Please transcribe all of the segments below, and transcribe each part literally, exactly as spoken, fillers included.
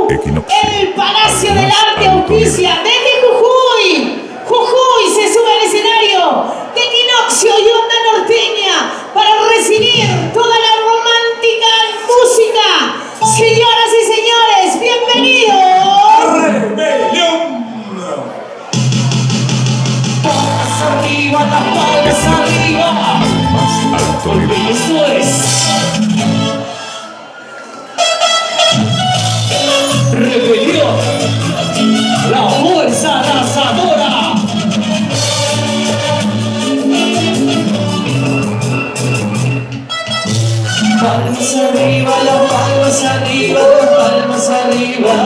Equinoccio. El Palacio del Arte auspicia desde Jujuy. Jujuy se sube al escenario de Equinoccio y Onda Norteña para recibir toda la romántica música. Señoras y señores, bienvenidos. ¡Rebelión! Palmas arriba, las palmas arriba. Más alto Porque nivel. esto es Rebelión, la fuerza arrasadora. Palmas arriba, las palmas arriba, las palmas arriba.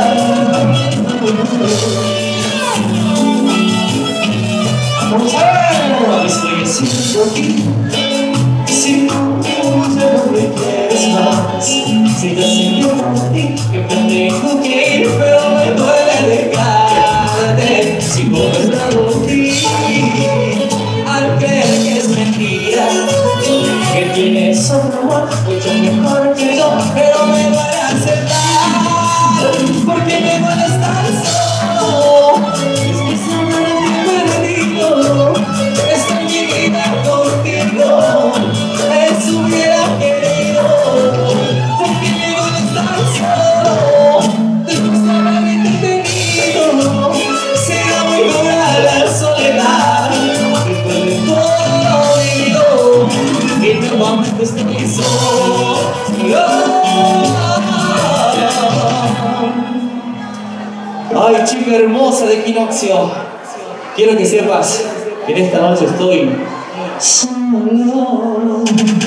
Vamos a ver lo que estoy haciendo aquí. Si tú ya no me quieres más, si te siento por ti, que me tengo que ir, pero me duele dejarte. Sigo pensando en ti, al creer que es mentira, que tienes otro amor mucho mejor que yo, pero me duele aceptar, porque me duele estar solo. Es que solamente perdido, esta mi vida contigo. Eso hubiera querido, porque me duele estar solo. Después de haberte tenido, será muy dura la soledad. Después de todo lo vivido, y nuevamente estoy solo. Ay, chica hermosa de Equinoccio, quiero que sepas que en esta noche estoy solo.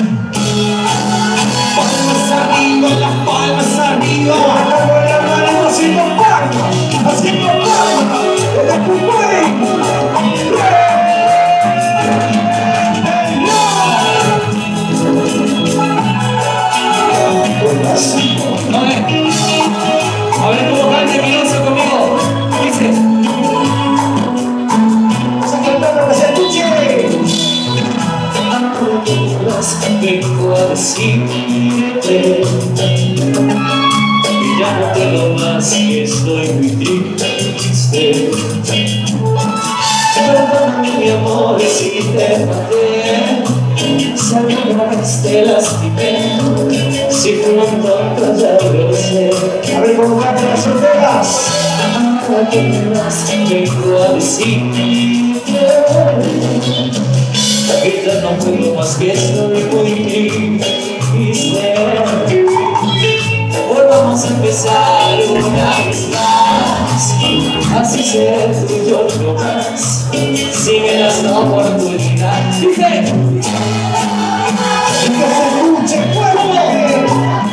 Palmas arriba, las palmas arriba. Con la mano haciendo palmas, haciendo palmas. De la Jujuy. No, eh. A ver cómo canta Equinoccio conmigo. Dice. Vamos a cantar para que se escuche. Vengo a decirte que ya no puedo más, que estoy muy triste. Perdóname mi amor si te maté, si alguna vez te lastimé, si fui un tonto ya lo sé. A ver cómo cantan las solteras. Ahora que más vengo a decirte que ya no puedo más, que estoy muy triste. Volvamos a empezar una vez más, así seré tuyo no más, si me das la oportunidad. Dice, que se escuche fuerte.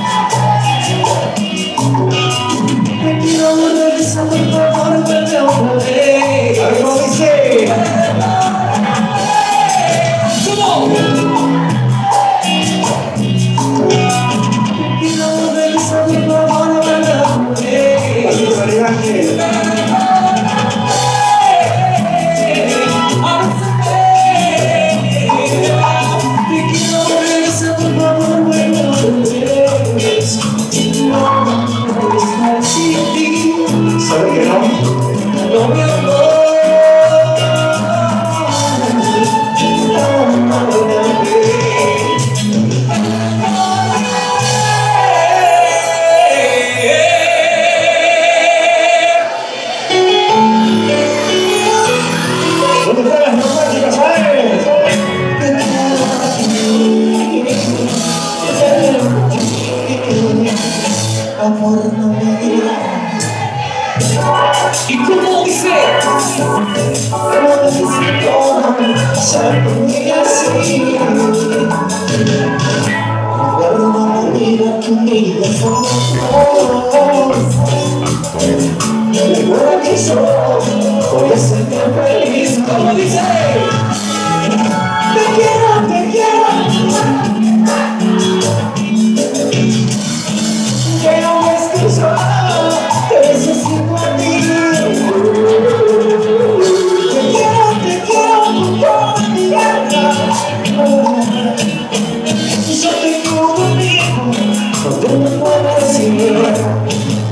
Me quiero regresar, por favor, vuelve otra vez. A ver cómo dice. ¿Sabe que no? No me amor. ¿Dónde están las románticas, sabes? Amor, no me digas. ¿Y cómo dice? No necesito ser conmigo así. Perdóname, mira que mi vida fue. Recuerda que yo voy a serte feliz. ¿Cómo dice? Te quiero, te quiero. Que no me escucho, te necesito a ti. Te quiero, te quiero con toda mi alma. Yo te quiero conmigo, no te me puedes ir.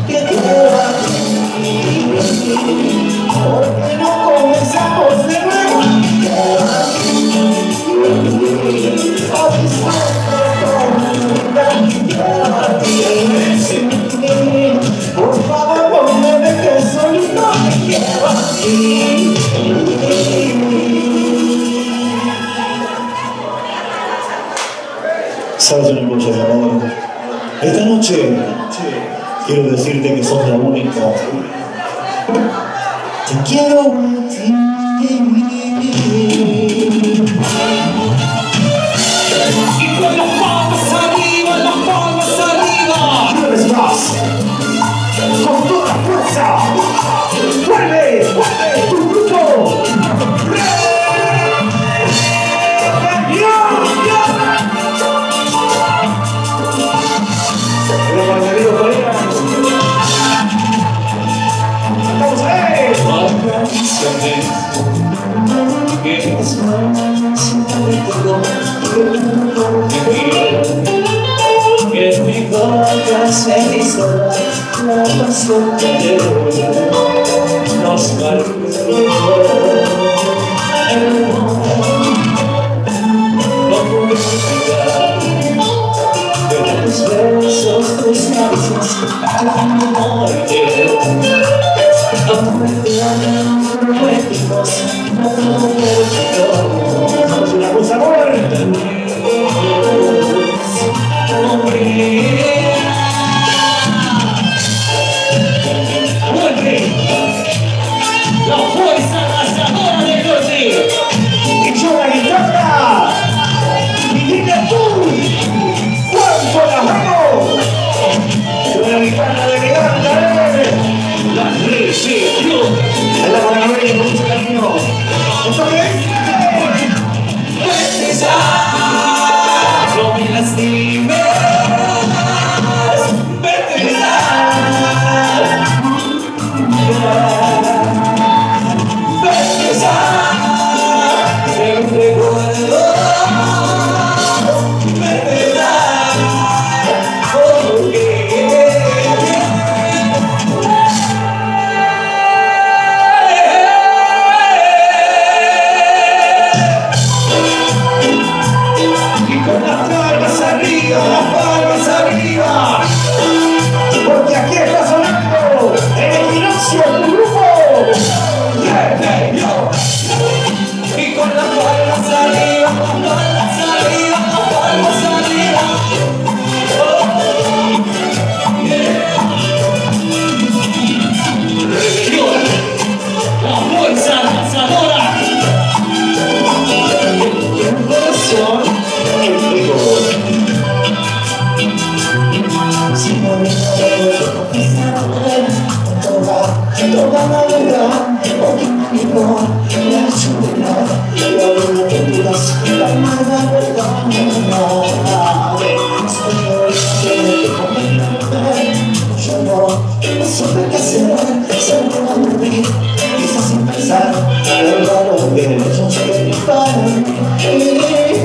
Sabes una cosa, mi amor. Esta noche quiero decirte que sos la única. Te quiero a ti. Y con las palmas arriba, las palmas arriba. Una vez más, con toda fuerza. ¡Vuelve! ¡Vuelve! ¡Tu grupo! Que es más todo que mi boca se hizo la pasión que nos marcó el amor. No puedo olvidar de tus besos, tus caricias, tu muerte. Vamos una cosa, amor. La fuerza arrasadora de Jordi. Y yo la guitarra. Y dime tú, ¿cuánto la hago? Yo la guitarra de mi banda, ¿eh? La recibió. Es la buena novela con mucho cariño. ¿Esto qué es? No me lastimes, vete ya. Vete ya, te recuerdo. Vete ya, porque con las palmas arriba, las palmas arriba, porque aquí está sonando el equinoccio, tu grupo. Yeah, yeah, yo. y con las palmas arriba, las palmas arriba, las palmas arriba. Oh, yeah. Rebelión, la fuerza arrasadora. El corazón. Si no me puedo confesar toda, toda la verdad, conmigo, la soledad, la verdad que dudas, la mala verdad, soy yo el que comprende, yo no, no supe qué hacer, solo a dormir, quizás sin pensar, lo raro que ellos quieren para mí.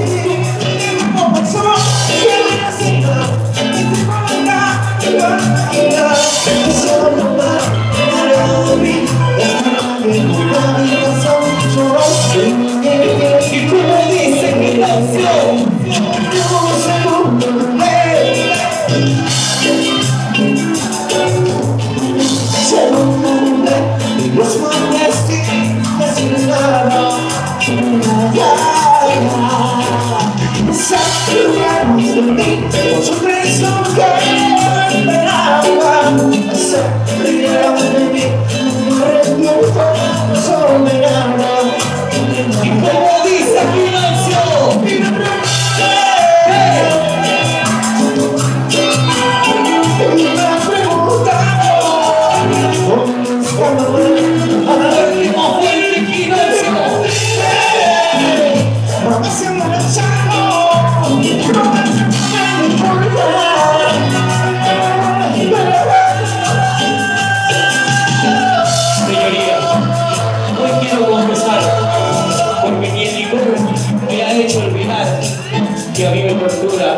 Y como dice mi canción, los manes sin nada, sacrificamos de mí, por su preso que me esperaba, sacrificamos de mí, me arrepiento, soberana. y como dice mi canción, Y me señoría, hoy quiero confesar, porque mi licor me ha hecho olvidar que a mí me tortura.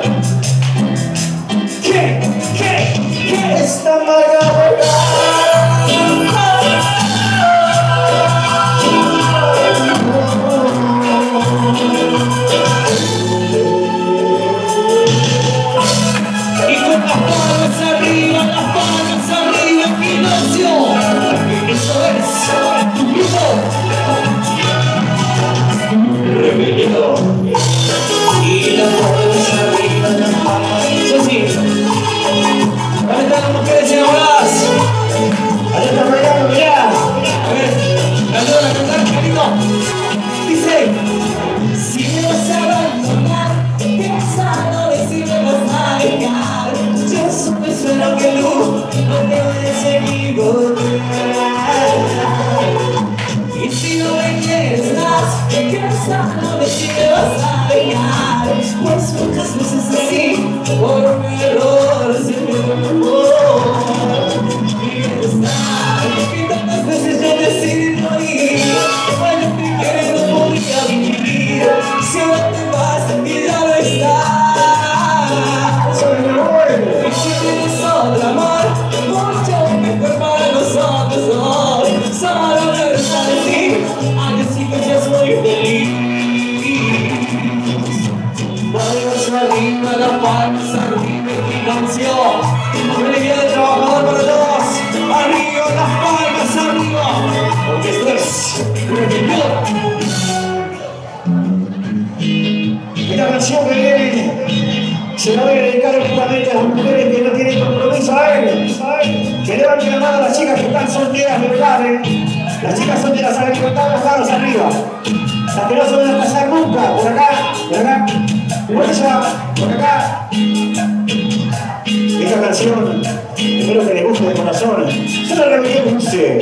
¿Qué? ¿Qué? ¿Qué? Esta amarga verdad. Y con las palmas arriba, las palmas arriba, equinoccio. Eso es tu grupo. Rebelión. Y las palmas arriba, Y si no me quieres más, no me vas a dejar. Pues muchas veces así, por mi error se me olvidó. Y tantas veces yo decido ir, cuando te quieres no podría vivir. Si ahora te vas y ya no estás, y si tienes otro amor, mucho mejor para nosotros dos. Solo me resta decir, al decir que ya soy feliz. Palmas arriba, las palmas arriba, equinoccio. Alegría de trabajador para todos. Arriba, las palmas arriba. Porque esto es rebelión. Esta canción que viene se la voy a dedicar justamente a las mujeres que no tienen compromiso a él. Que levanten la mano a las chicas que están solteras de verdad. ¿eh? Las chicas solteras saben que están los manos arriba. Las que no se van a casar nunca. Por acá, por acá. Por allá, por acá. Esta canción, espero que les guste de corazón. Yo la repetí con usted.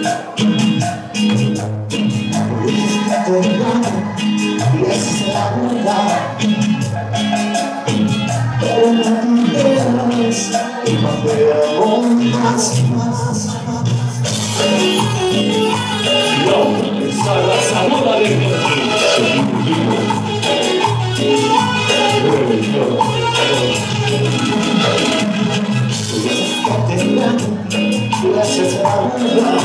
Y esa es la verdad. Pero no te enteras y más te amo más y más. No, esa es la saluda de mi Gracias a la verdad.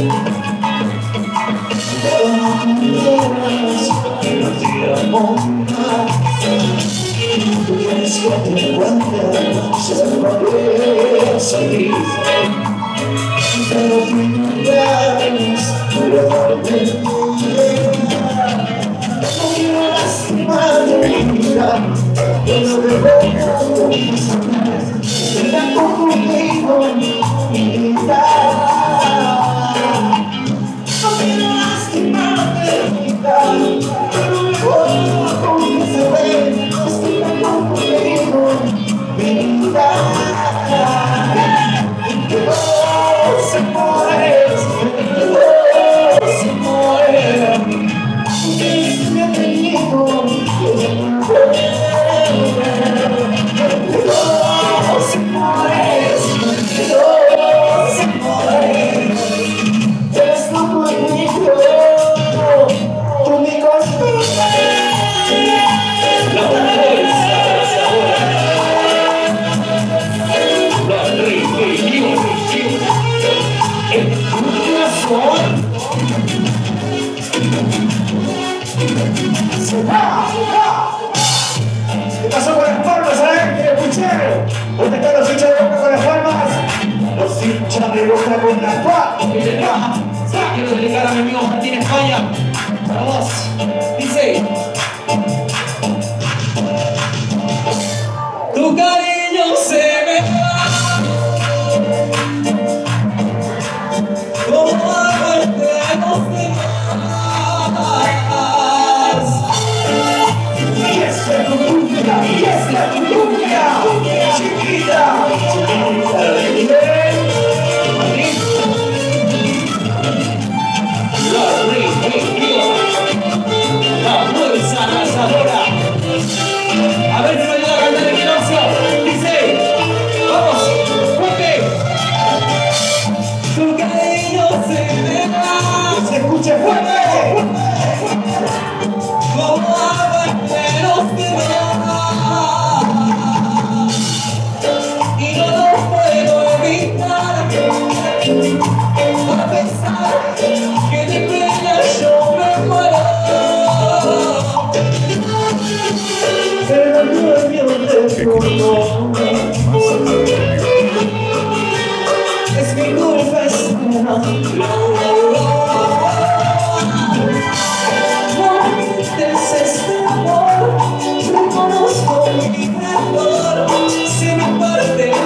Pero no te enteras y no te amo más. Tú quieres que te encuentre, ser feliz aquí. Pero tú no quieres dejarme. No quiero lastimarte mi vida. Yo no debo pasar. Ven conmigo, mi vida. No quiero lastimarte mi vida. Pero mejor como que se ve. Conmigo, mi vida. Que vos se mueres, que vos se mueres. Que es bienvenido, que se muere. Que vos se mueres, que vos se mueres. Eres tú conmigo, tú mi conspiración. ¿Qué pasó con las palmas, eh? ¿Qué escuché? ¿Dónde están los hinchas de Boca con las palmas? Los hinchas de Boca con las palmas. Quiero dedicar a mi amigo Martín España. Para vos. Dice: tu cariño se me va como agua entre los demás. Y es la cumbia, y es la cumbia, chiquita, chiquita de nivel. La religiosa, la fuerza arrasadora. A ver si me ayuda a cantar el equinoccio. Dice: vamos, fuerte. Tu cariño se me va, Se escucha fuerte. como agua entre los demás, y no lo puedo evitar, a pesar que de pena yo me muero. Pero no me recuerdo. Es mi culpa esta. No me este amor, reconozco mi error, se me parte el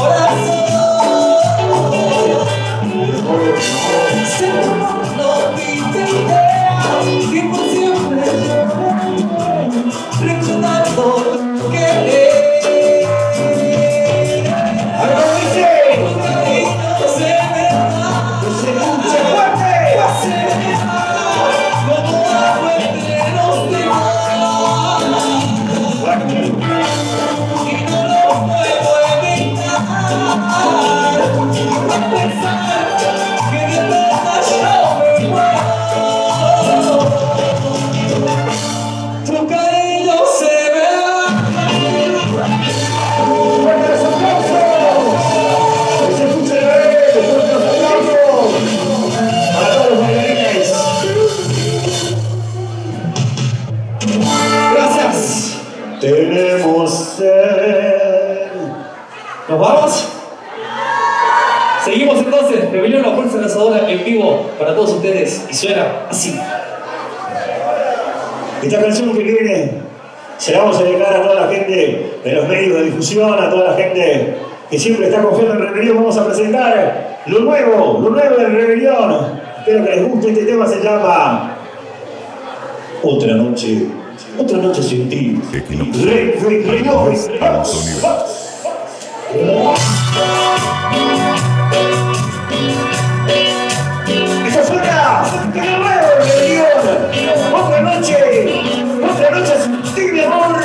corazón. Se me no pide idea, que por siempre yo recordando tu querer. Ahora dice. Tu cariño se me va entonces, Rebelión La Fuerza Lanzadora en vivo para todos ustedes y suena así. Esta canción que viene se la vamos a dedicar a toda la gente de los medios de difusión, a toda la gente que siempre está confiando en Rebelión. Vamos a presentar lo nuevo, lo nuevo de Rebelión. Espero que les guste. Este tema se llama Otra Noche, Otra Noche Sin Ti. Rebelión. Esto suena de nuevo, Rebelión. Otra noche, otra noche sin ti, mi amor.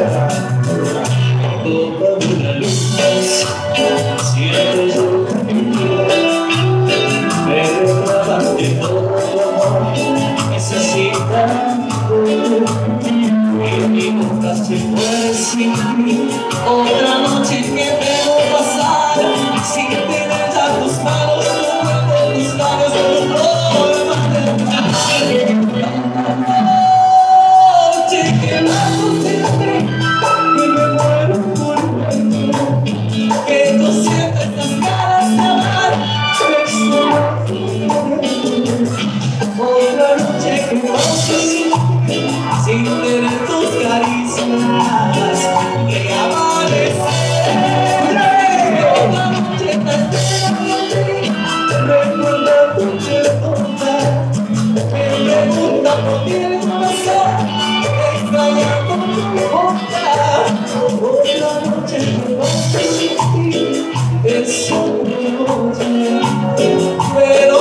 Toda una luz, siento yo me reclamaste todo tu amor, necesitando y mi boca se fue sin ti. Otra noche que debo pasar sin tener ya tus manos, tu cuerpo, tus labios, tu forma de noche que más siempre que me muero por ti, que tú sientes estas ganas de amar. Otra noche que paso sin tener tus caricias de amanecer. Otra noche te espero, recuerda tu pregunta, me pregunta por ti el corazón, extrañando tu boca. Otra noche que paso sin ti es una noche, pero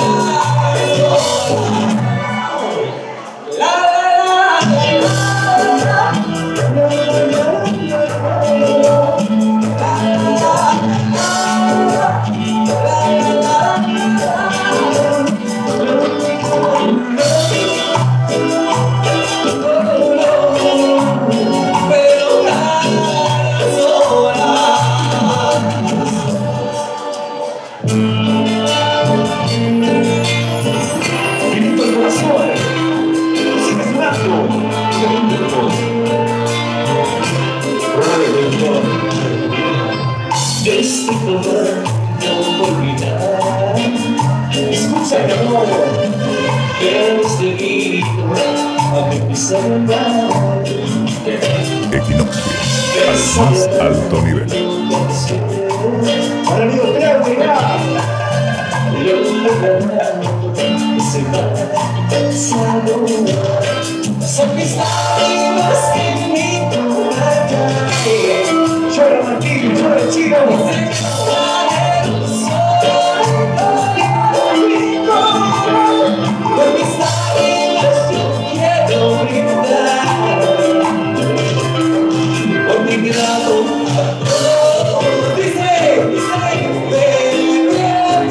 este color no olvidar. Escucha mi amor, este grito a mi salvar. Equinoccio, al más alto nivel. Para amigos, Claudio, ya. Se va, sabor. Son mis lágrimas que mi corazón. Llora Martín, llora Chino. Por mis lágrimas yo quiero brindar por mi grado patrón. Dice, dice, ven, ven,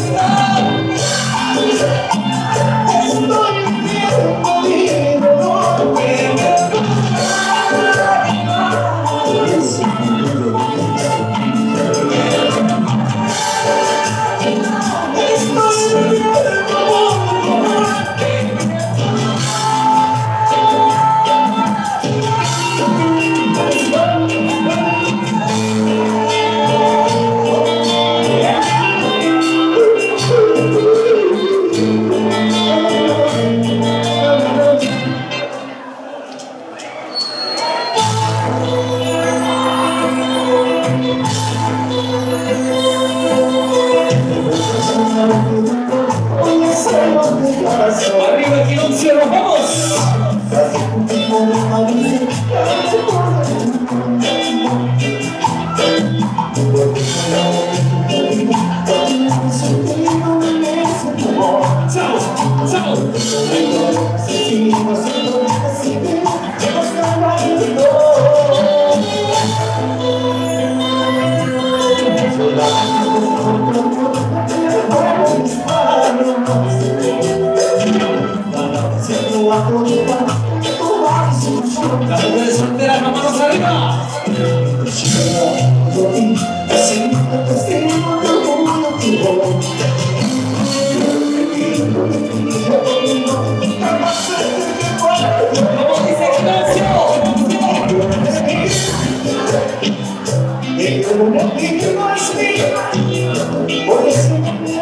estoy viendo arriba Equinoccio, nos vamos. Chao, chao. Las mujeres solteras, las manos arriba. Como dice Ignacio.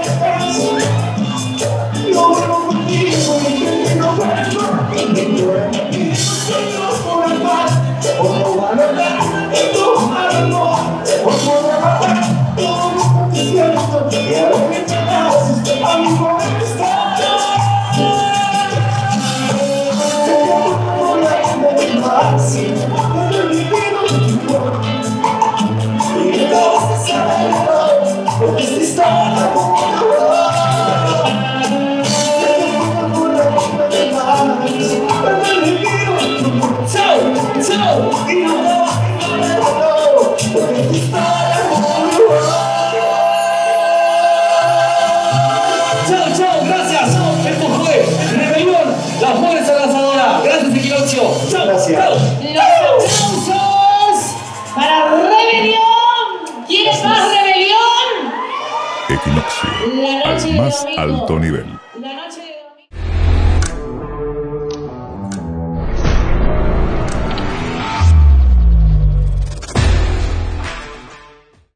Gracias. Los aplausos para Rebelión. ¿Quién es más Rebelión? Equinoccio, La noche al de más domingo. alto nivel.